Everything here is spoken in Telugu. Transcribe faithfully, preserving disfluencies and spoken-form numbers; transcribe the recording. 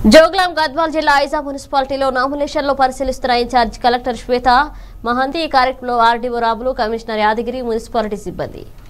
జోగ్లాం గద్వాల్ జిల్లా ఐజా మున్సిపాలిటీలో నామినేషన్లో పరిశీలిస్తున్న ఇన్ఛార్జ్ కలెక్టర్ శ్వేత మహంతి ఈ కార్యక్రమంలో ఆర్డీఓ రాబులు కమిషనర్ యాదగిరి మున్సిపాలిటీ సిబ్బంది